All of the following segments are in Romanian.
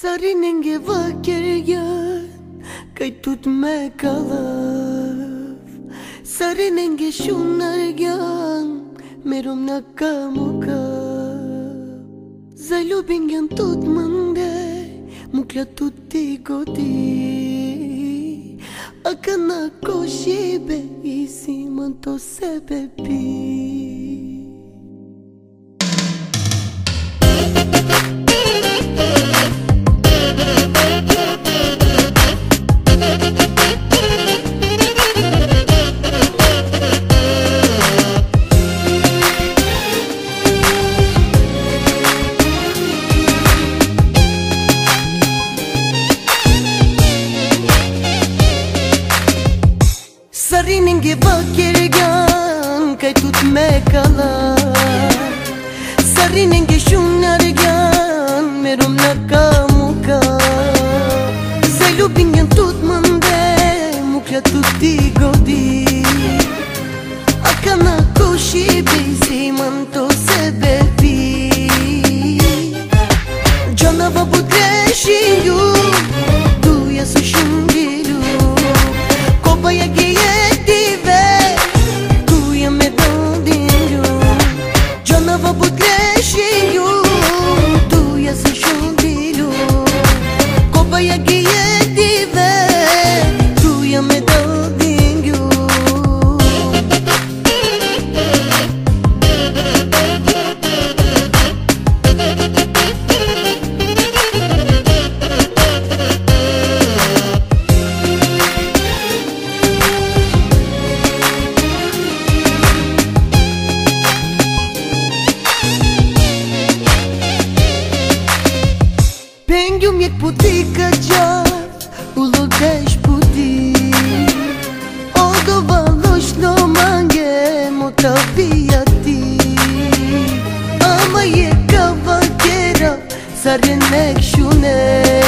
Sarinenge vakirgan kai tut me kalav Sarinenge shunargan merum nakamuka Zalubingen tut mande mukla tutti godi Akana koshibe isi manto sebebi Sarinenge vakirgan kai tut me kalar Sarinenge shunargan merum nakamuka Zalubingen tut mande mukla tutti godi Akana koshi bezi manto sebebi Canava budreşiyu duya sushundilu Kobaya giye Pengium yek puti kaçar Ulu deş puti Odo valoş no mange Motaviati Ama yek kavakera Sarenek şune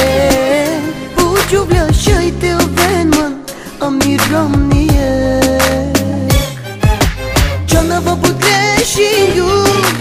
Ucubla şayte venman Amiram niye Canava budreşiyu